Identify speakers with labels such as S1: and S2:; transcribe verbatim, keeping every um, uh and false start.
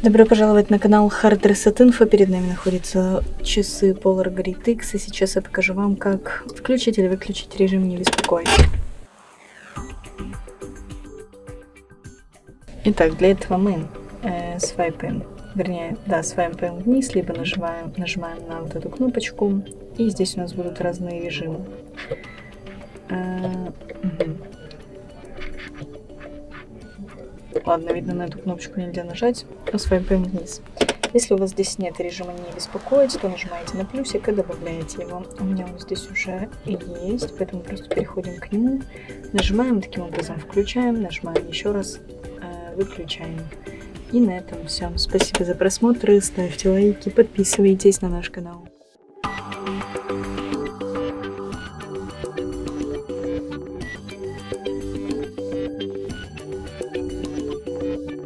S1: Добро пожаловать на канал Hard Reset Info. Перед нами находятся часы Polar Grid X, и сейчас я покажу вам, как включить или выключить режим «Не беспокой». Итак, для этого мы э, свайпаем, вернее, да, свайпаем вниз, либо нажимаем, нажимаем на вот эту кнопочку, и здесь у нас будут разные режимы. Э, угу. Ладно, видно, на эту кнопочку нельзя нажать, но свайпаем вниз. Если у вас здесь нет режима «Не беспокоить», то нажимаете на плюсик и добавляете его. У меня он здесь уже есть, поэтому просто переходим к нему, нажимаем, таким образом включаем, нажимаем еще раз, э, выключаем. И на этом все. Спасибо за просмотр, ставьте лайки, подписывайтесь на наш канал.